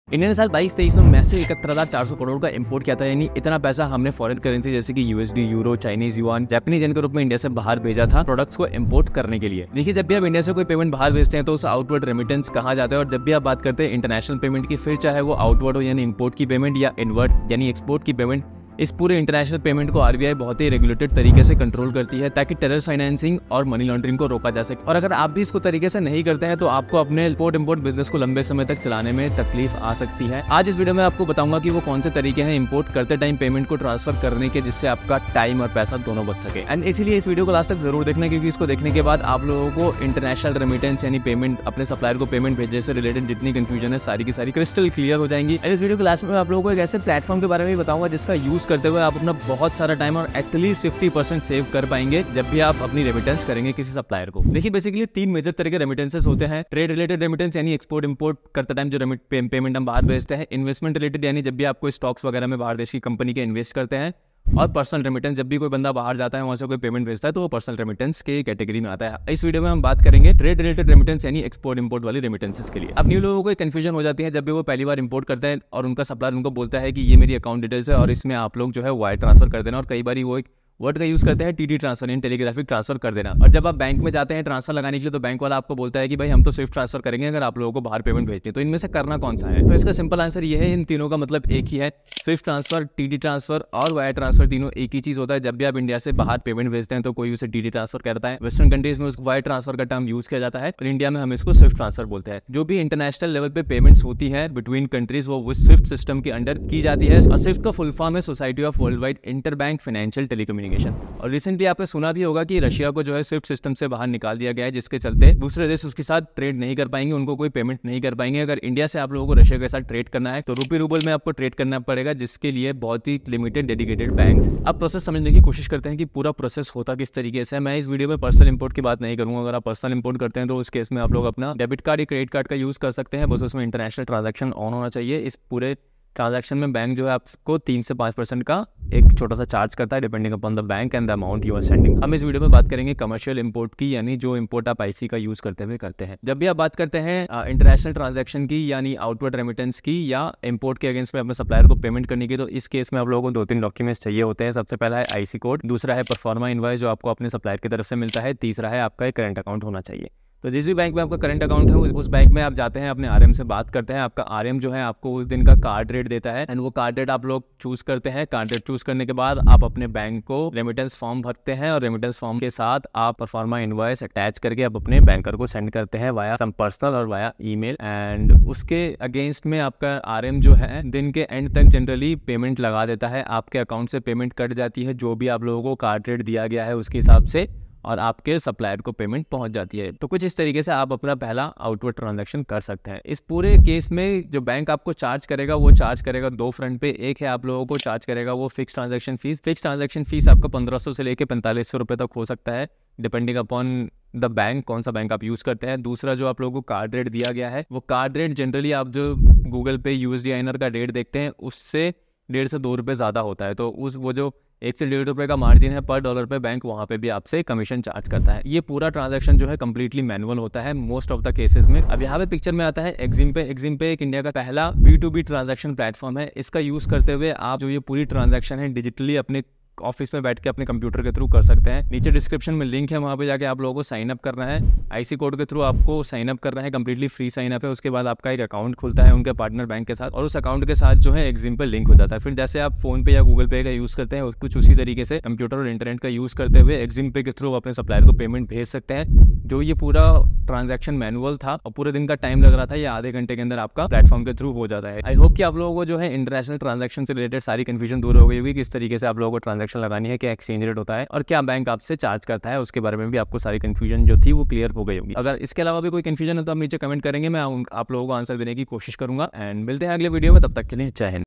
India ने साल 22-23 में मैसिव 71,400 करोड़ का इंपोर्ट किया था। यानी इतना पैसा हमने फॉरेन करेंसी जैसे कि USD, euro, Chinese yuan, Japanese yen के रूप में इंडिया से बाहर भेजा था प्रोडक्ट्स को इंपोर्ट करने के लिए। देखिए, जब भी आप इंडिया से कोई पेमेंट बाहर भेजते हैं तो उसे आउटवर्ड रेमिटेंस कहा जाता है। और जब भी आप बात करते हैं इंटरनेशनल पेमेंट की, फिर चाहे वो आउटवर्ड हो यानी इंपोर्ट की पेमेंट या इनवर्ड यानी एक्सपोर्ट की पेमेंट, इस पूरे इंटरनेशनल पेमेंट को आरबीआई बहुत ही रेगुलेटेड तरीके से कंट्रोल करती है ताकि टेरर फाइनेंसिंग और मनी लॉन्ड्रिंग को रोका जा सके। और अगर आप भी इसको तरीके से नहीं करते हैं तो आपको अपने इंपोर्ट बिजनेस को लंबे समय तक चलाने में तकलीफ आ सकती है। आज इस वीडियो में आपको बताऊंगा कि वो कौन से तरीके हैं इंपोर्ट करते टाइम पेमेंट को ट्रांसफर करने के, जिससे आपका टाइम और पैसा दोनों बच सके। एंड इसीलिए इस वीडियो को लास्ट तक जरूर देखना, क्योंकि इसको देखने के बाद आप लोगों को इंटरनेशनल रेमिटेंस यानी पेमेंट, अपने सप्लायर को पेमेंट भेजने से रिलेटेड जितनी कंफ्यूजन है सारी की सारी क्रिस्टल क्लियर हो जाएंगी। एंड इस वीडियो के लास्ट में आप लोगों को एक ऐसे प्लेटफॉर्म के बारे में बताऊंगा जिसका यूज करते हुए आप अपना बहुत सारा टाइम और एटलीस्ट 50% सेव कर पाएंगे जब भी आप अपनी रेमिटेंस करेंगे किसी सप्लायर को। देखिए, बेसिकली 3 मेजर तरह के रेमिटेंसेस होते हैं। ट्रेड रिलेटेड रेमिटेंस यानी एक्सपोर्ट इंपोर्ट करते टाइम जो पेमेंट हम बाहर भेजते हैं। इन्वेस्टमेंट रिलेटेड यानी जब भी आप कोई स्टॉक्स वगैरह में बाहर देश की कंपनी के इन्वेस्ट करते हैं। और पर्सनल रेमिटेंस, जब भी कोई बंदा बाहर जाता है वहां से कोई पेमेंट भेजता है तो वो पर्सनल रेमिटेंस के कैटेगरी में आता है। इस वीडियो में हम बात करेंगे ट्रेड रिलेटेड रेमिटेंस यानी एक्सपोर्ट इंपोर्ट वाली रेमिटेंसेस के लिए। अब न्यू लोगों को कंफ्यूजन हो जाती है जब भी वो पहली बार इंपोर्ट करते हैं और उनका सप्लायर उनको बोलता है कि ये मेरी अकाउंट डिटेल्स है और इसमें आप लोग जो है वायर ट्रांसफर कर देना। और कई बार वो एक वर्ड का यूज करते हैं टीडी ट्रांसफर यानी टेलीग्राफिक ट्रांसफर कर देना। और जब आप बैंक में जाते हैं ट्रांसफर लगाने के लिए तो बैंक वाला आपको बोलता है कि भाई हम तो स्विफ्ट ट्रांसफर करेंगे अगर आप लोगों को बाहर पेमेंट भेजनी है। तो इनमें से करना कौन सा है? तो इसका सिंपल आंसर ये है, इन तीनों का मतलब एक ही है। स्विफ्ट ट्रांसफर, टीडी ट्रांसफर और वायर ट्रांसफर तीनों एक ही चीज होता है। जब भी आप इंडिया से बाहर पेमेंट भेजते हैं तो कोई उसे टीडी ट्रांसफर करता है। वेस्टर्न कंट्रीज में उसको वायर ट्रांसफर का टर्म यूज किया जाता है और इंडिया में हम इसको स्विफ्ट ट्रांसफर बोलते हैं। जो भी इंटरनेशनल लेवल पे पेमेंट्स होती है बिटवीन कंट्रीज वो स्विफ्ट सिस्टम के अंडर की जाती है। और स्विफ्ट का फुल फॉर्म है society of world wide inter bank financial telecommunication. और रिसेंटली आपने सुना भी होगा कि रशिया को जो है स्विफ्ट सिस्टम से बाहर निकाल दिया गया है, जिसके चलते दूसरे देश उसके साथ ट्रेड नहीं कर पाएंगे, उनको कोई पेमेंट नहीं कर पाएंगे। अगर इंडिया से आप लोगों को रशिया के साथ ट्रेड करना है तो रूपी रूबल में आपको ट्रेड करना पड़ेगा, जिसके लिए बहुत ही लिमिटेड डेडिकेटेड बैंक्स। अब प्रोसेस समझने की कोशिश करते हैं कि पूरा प्रोसेस होता किस तरीके से। मैं इस वीडियो में पर्सनल इंपोर्ट की बात नहीं करूंगा। अगर आप पर्सनल इंपोर्ट करते हैं तो उस केस में आप लोग अपना डेबिट कार्ड या क्रेडिट कार्ड का यूज कर सकते हैं, बस उसमें इंटरनेशनल ट्रांजैक्शन ऑन होना चाहिए। इस पूरे ट्रांजैक्शन में बैंक जो है आपको 3 से 5% का एक छोटा सा चार्ज करता है depending upon the bank and the amount you are sending. हम इस वीडियो में बात करेंगे कमर्शियल इंपोर्ट की, यानी जो इंपोर्ट आप आईसी का यूज करते हुए करते हैं। जब भी आप बात करते हैं इंटरनेशनल ट्रांजैक्शन की यानी आउटवर्ड रेमिटेंस की या इंपोर्ट के अगेंस्ट में अपने सप्लायर को पेमेंट करने की, तो इस केस में आप लोगों को 2-3 डॉक्यूमेंट्स चाहिए होते हैं। सबसे पहला है आईसी कोड, दूसरा है परफॉर्मा इनवॉइस जो आपको अपने सप्लायर की तरफ से मिलता है, तीसरा है आपका एक करंट अकाउंट होना चाहिए। तो जिस भी बैंक में आपका करंट अकाउंट है उस बैंक में आप जाते हैं, अपने आरएम से बात करते हैं। आपका आरएम जो है आपको उस दिन का कार्ड रेट देता है एंड वो कार्ड रेट आप लोग चूज करते हैं। कार्ड रेट चूज करने के बाद आप अपने बैंक को रेमिटेंस फॉर्म भरते हैं और रेमिटेंस फॉर्म के साथ आप परफॉर्मा इनवॉइस अटैच करके आप अपने बैंकर को सेंड करते हैं वाया सम पर्सनल और वाया ईमेल। एंड उसके अगेंस्ट में आपका आरएम जो है दिन के एंड तक जनरली पेमेंट लगा देता है। आपके अकाउंट से पेमेंट कट जाती है जो भी आप लोगों को कार्ड रेट दिया गया है उसके हिसाब से, और आपके सप्लायर को पेमेंट पहुंच जाती है। तो कुछ इस तरीके से आप अपना पहला आउटवर्ड ट्रांजैक्शन कर सकते हैं। इस पूरे केस में जो बैंक आपको चार्ज करेगा वो चार्ज करेगा 2 फ्रंट पे। एक है आप लोगों को चार्ज करेगा वो fix transaction fees. Fix transaction fees आपका 1500 से लेकर 4500 रुपये तक हो सकता है डिपेंडिंग अपॉन द बैंक, कौन सा बैंक आप यूज करते हैं। दूसरा जो आप लोगों को कार्ड रेट दिया गया है वो कार्ड रेट जनरली आप जो गूगल पे यूएसडी आईएनआर का रेट देखते हैं उससे 1.5 से 2 रुपये ज़्यादा होता है। तो उस वो जो 1 से 1.5 रुपये का मार्जिन है पर डॉलर पे बैंक वहाँ पे भी आपसे कमीशन चार्ज करता है। ये पूरा ट्रांजैक्शन जो है कंप्लीटली मैनुअल होता है मोस्ट ऑफ द केसेस में। अब यहाँ पे पिक्चर में आता है एक्जिम पे। एक्जिम पे एक इंडिया का पहला B2B ट्रांजैक्शन प्लेटफॉर्म है। इसका यूज करते हुए आप जो ये पूरी ट्रांजैक्शन है डिजिटली अपने ऑफिस में बैठ के अपने कंप्यूटर के थ्रू कर सकते हैं। नीचे डिस्क्रिप्शन में लिंक है, वहाँ पे जाके आप लोगों को साइन अप करना है। आईसी कोड के थ्रू आपको साइन अप करना है, कंप्लीटली फ्री साइन अप है। उसके बाद आपका एक अकाउंट खुलता है उनके पार्टनर बैंक के साथ और उस अकाउंट के साथ जो है एक्जिम पे लिंक हो जाता है। फिर जैसे आप फोन पे या गूगल पे का यूज करते हैं कुछ उसी तरीके से कंप्यूटर और इंटरनेट का यूज करते हुए एक्जिम पे के थ्रू अपने सप्लायर को पेमेंट भेज सकते हैं। जो ये पूरा ट्रांजैक्शन मैनुअल था और पूरे दिन का टाइम लग रहा था, ये आधे घंटे के अंदर आपका प्लेटफॉर्म के थ्रू हो जाता है। आई होप कि आप लोगों को जो है इंटरनेशनल ट्रांजैक्शन से रिलेटेड सारी कंफ्यूजन दूर हो गई होगी, किस तरीके से आप लोगों को ट्रांजैक्शन लगानी है, क्या एक्सचेंज रेट होता है और क्या बैंक आपसे चार्ज करता है, उसके बारे में भी आपको सारी कंफ्यूजन जो थी वो क्लियर हो गई होगी। अगर इसके अलावा भी कोई कंफ्यूजन है तो आप नीचे कमेंट करेंगे, मैं आप लोगों को आंसर देने की कोशिश करूंगा। एंड मिलते हैं अगले वीडियो में, तब तक के लिए जय हिंद।